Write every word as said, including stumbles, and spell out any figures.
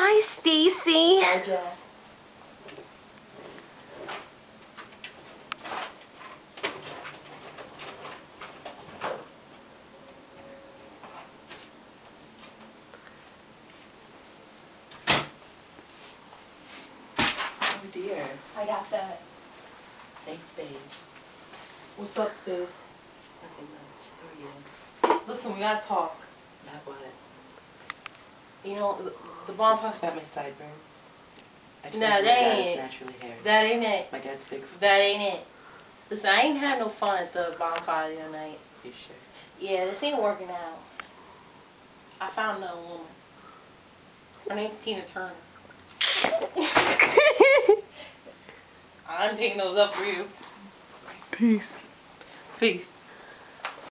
Bye, Stacy. Bye, Jeff. Oh dear. I got that. Thanks, babe. What's up, Stace? Nothing much. How are you? Listen, we gotta talk. About what? You know, the, the This bonfire. is about my sideburns. I told Nah, you my that dad ain't is it. naturally hairy. That ain't it. My dad's big. That ain't it. Listen, I ain't had no fun at the bonfire the other night. You sure? Yeah, this ain't working out. I found another woman. Her name's Tina Turner. I'm picking those up for you. Peace. Peace.